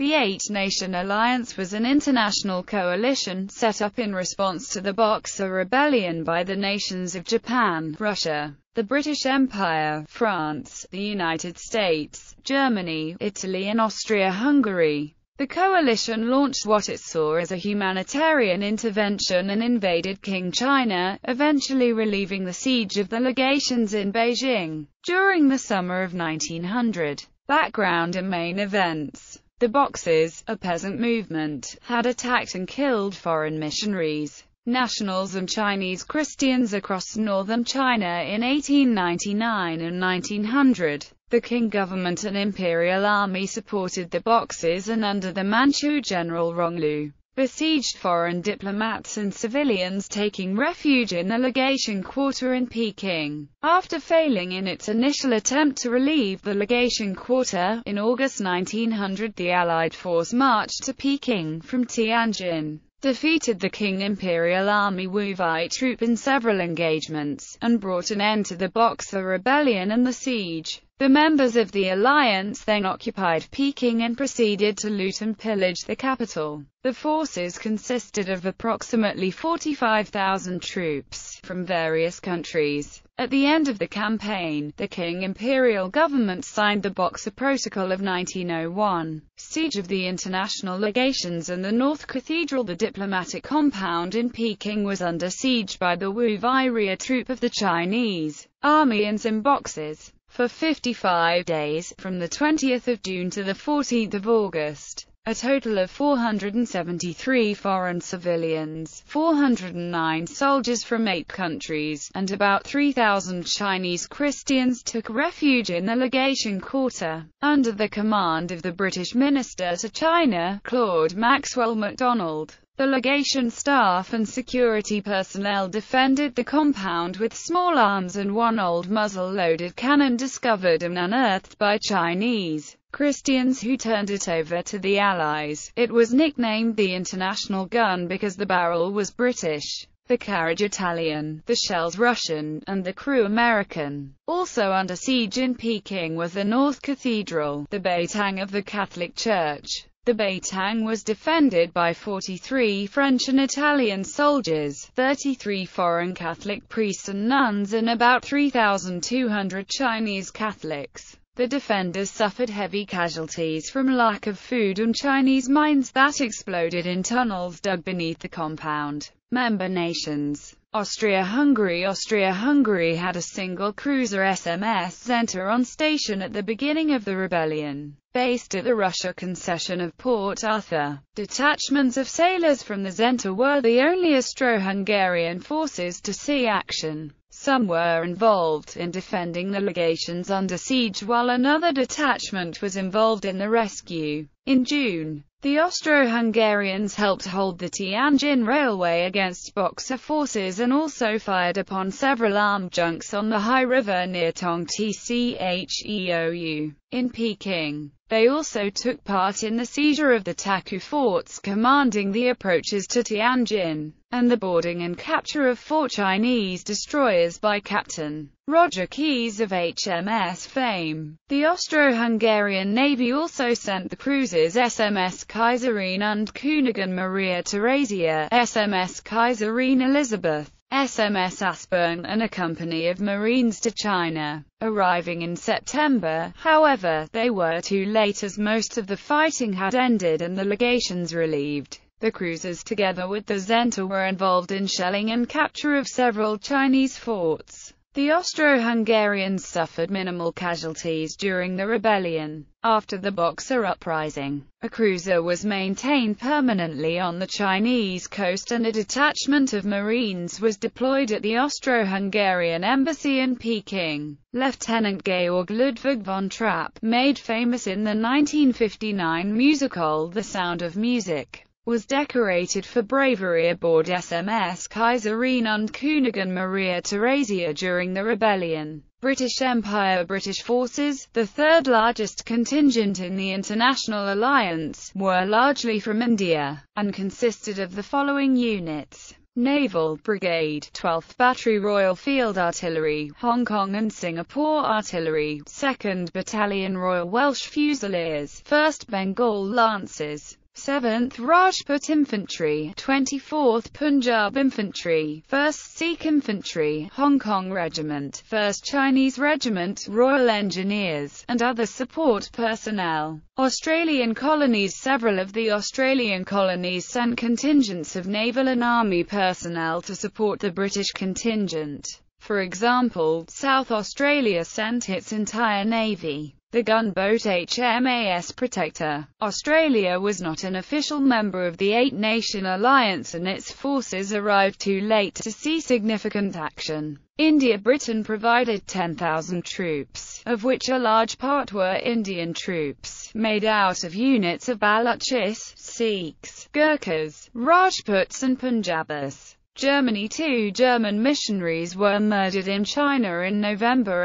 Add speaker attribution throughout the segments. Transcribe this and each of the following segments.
Speaker 1: The Eight-Nation Alliance was an international coalition set up in response to the Boxer Rebellion by the nations of Japan, Russia, the British Empire, France, the United States, Germany, Italy and Austria-Hungary. The coalition launched what it saw as a humanitarian intervention and invaded Qing China, eventually relieving the siege of the legations in Beijing. During the summer of 1900, background and main events. The Boxers, a peasant movement, had attacked and killed foreign missionaries, nationals and Chinese Christians across northern China in 1899 and 1900. The Qing government and imperial army supported the Boxers and under the Manchu general Ronglu, besieged foreign diplomats and civilians taking refuge in the legation quarter in Peking. After failing in its initial attempt to relieve the legation quarter, in August 1900 the Allied force marched to Peking from Tianjin, defeated the Qing Imperial Army Wu Wei troop in several engagements, and brought an end to the Boxer Rebellion and the siege. The members of the alliance then occupied Peking and proceeded to loot and pillage the capital. The forces consisted of approximately 45,000 troops from various countries. At the end of the campaign, the Qing imperial government signed the Boxer Protocol of 1901. Siege of the international legations and the North Cathedral. The diplomatic compound in Peking was under siege by the Wu Wei troop of the Chinese army and some Boxers. For 55 days, from the 20th of June to the 14th of August, a total of 473 foreign civilians, 409 soldiers from 8 countries, and about 3,000 Chinese Christians took refuge in the legation quarter, under the command of the British Minister to China, Claude Maxwell MacDonald. The legation staff and security personnel defended the compound with small arms and one old muzzle-loaded cannon discovered and unearthed by Chinese Christians who turned it over to the Allies. It was nicknamed the International Gun because the barrel was British, the carriage Italian, the shells Russian, and the crew American. Also under siege in Peking was the North Cathedral, the Beitang of the Catholic Church. The Beitang was defended by 43 French and Italian soldiers, 33 foreign Catholic priests and nuns and about 3,200 Chinese Catholics. The defenders suffered heavy casualties from lack of food and Chinese mines that exploded in tunnels dug beneath the compound. Member nations. Austria-Hungary. Austria-Hungary had a single cruiser SMS Zenta on station at the beginning of the rebellion, based at the Russia concession of Port Arthur. Detachments of sailors from the Zenta were the only Austro-Hungarian forces to see action. Some were involved in defending the legations under siege while another detachment was involved in the rescue. In June, the Austro-Hungarians helped hold the Tianjin Railway against Boxer forces and also fired upon several armed junks on the Hai River near Tongtcheou. In Peking, they also took part in the seizure of the Taku forts commanding the approaches to Tianjin, and the boarding and capture of 4 Chinese destroyers by Captain Roger Keyes of HMS Fame. The Austro-Hungarian Navy also sent the cruisers SMS Kaiserine und Königin Maria Theresia, SMS Kaiserine Elizabeth, SMS Aspern and a company of Marines to China. Arriving in September, however, they were too late as most of the fighting had ended and the legations relieved. The cruisers together with the Zenta were involved in shelling and capture of several Chinese forts. The Austro-Hungarians suffered minimal casualties during the rebellion. After the Boxer uprising, a cruiser was maintained permanently on the Chinese coast and a detachment of Marines was deployed at the Austro-Hungarian embassy in Peking. Lieutenant Georg Ludwig von Trapp, made famous in the 1959 musical The Sound of Music, was decorated for bravery aboard SMS Kaiserine und Königin Maria Theresia during the rebellion. British Empire. British forces, the third largest contingent in the international alliance, were largely from India, and consisted of the following units: Naval Brigade, 12th Battery Royal Field Artillery, Hong Kong and Singapore Artillery, 2nd Battalion Royal Welsh Fusiliers, 1st Bengal Lancers, 7th Rajput Infantry, 24th Punjab Infantry, 1st Sikh Infantry, Hong Kong Regiment, 1st Chinese Regiment, Royal Engineers, and other support personnel. Australian colonies. Several of the Australian colonies sent contingents of naval and army personnel to support the British contingent. For example, South Australia sent its entire navy. The gunboat HMAS Protector. Australia was not an official member of the Eight-Nation Alliance and its forces arrived too late to see significant action. India. Britain provided 10,000 troops, of which a large part were Indian troops, made out of units of Balochis, Sikhs, Gurkhas, Rajputs and Punjabis. Germany. 2 German missionaries were murdered in China in November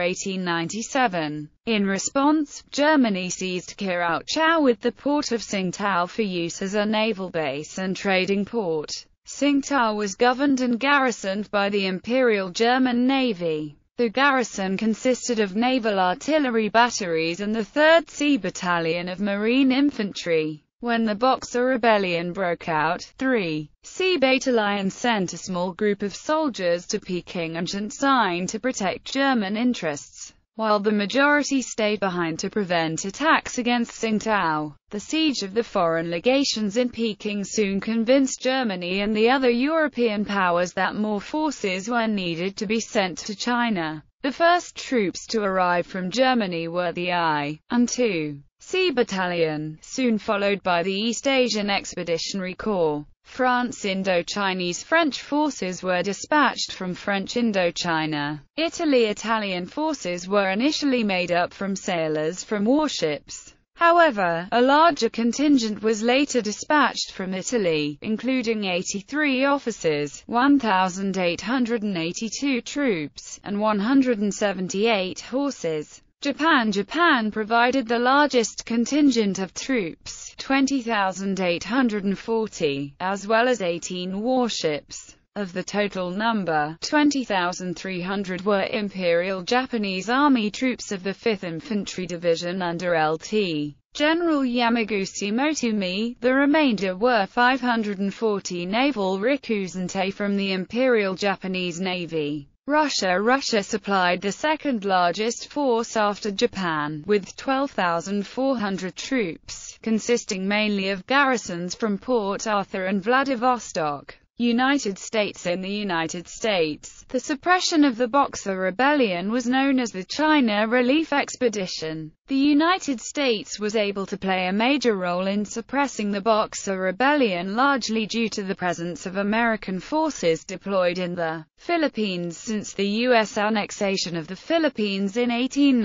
Speaker 1: 1897. In response, Germany seized Kiautschou with the port of Tsingtao for use as a naval base and trading port. Tsingtao was governed and garrisoned by the Imperial German Navy. The garrison consisted of naval artillery batteries and the 3rd Sea Battalion of Marine Infantry. When the Boxer Rebellion broke out, 3 Sea Battalion sent a small group of soldiers to Peking and Shanxi to protect German interests, while the majority stayed behind to prevent attacks against Tsingtao. The siege of the foreign legations in Peking soon convinced Germany and the other European powers that more forces were needed to be sent to China. The first troops to arrive from Germany were the I and II Sea Battalion, soon followed by the East Asian Expeditionary Corps. France. Indo-Chinese French forces were dispatched from French Indochina. Italy. Italian forces were initially made up from sailors from warships. However, a larger contingent was later dispatched from Italy, including 83 officers, 1,882 troops, and 178 horses. Japan. Japan provided the largest contingent of troops, 20,840, as well as 18 warships. Of the total number, 20,300 were Imperial Japanese Army troops of the 5th Infantry Division under Lt. General Yamaguchi Motumi. The remainder were 540 naval rikuzentai from the Imperial Japanese Navy. Russia. Russia supplied the second largest force after Japan, with 12,400 troops, consisting mainly of garrisons from Port Arthur and Vladivostok. United States. In the United States, the suppression of the Boxer Rebellion was known as the China Relief Expedition. The United States was able to play a major role in suppressing the Boxer Rebellion largely due to the presence of American forces deployed in the Philippines since the U.S. annexation of the Philippines in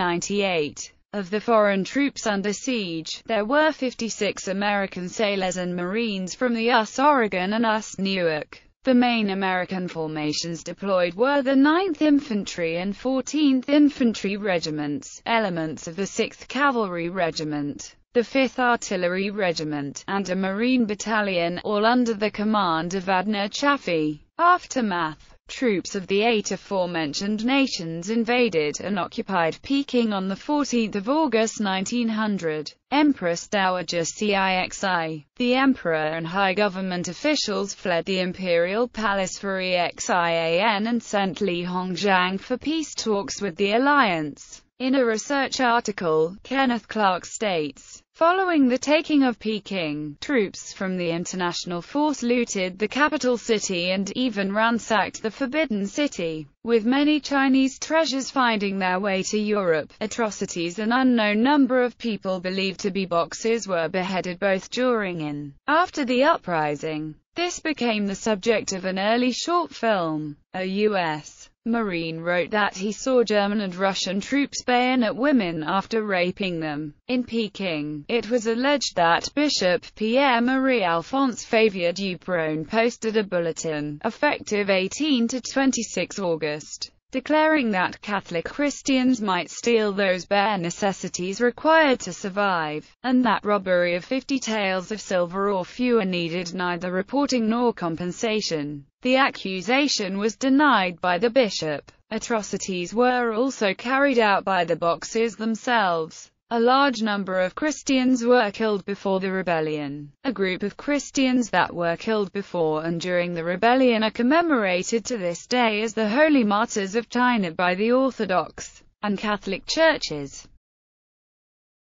Speaker 1: 1898. Of the foreign troops under siege, there were 56 American sailors and Marines from the US Oregon and US Newark. The main American formations deployed were the 9th Infantry and 14th Infantry Regiments, elements of the 6th Cavalry Regiment, the 5th Artillery Regiment, and a Marine Battalion, all under the command of Adna Chaffee. Aftermath. Troops of the 8 aforementioned nations invaded and occupied Peking on 14 August 1900. Empress Dowager Cixi. The emperor and high government officials fled the imperial palace for Xian and sent Li Hongzhang for peace talks with the alliance. In a research article, Kenneth Clark states, following the taking of Peking, troops from the international force looted the capital city and even ransacked the Forbidden City, with many Chinese treasures finding their way to Europe. Atrocities. An unknown number of people believed to be Boxers were beheaded both during and after the uprising. This became the subject of an early short film. A U.S. Marine wrote that he saw German and Russian troops bayonet women after raping them. In Peking, it was alleged that Bishop Pierre-Marie Alphonse Favier Dupron posted a bulletin, effective 18 to 26 August, declaring that Catholic Christians might steal those bare necessities required to survive, and that robbery of 50 taels of silver or fewer needed neither reporting nor compensation. The accusation was denied by the bishop. Atrocities were also carried out by the Boxers themselves. A large number of Christians were killed before the rebellion. A group of Christians that were killed before and during the rebellion are commemorated to this day as the Holy Martyrs of China by the Orthodox and Catholic churches.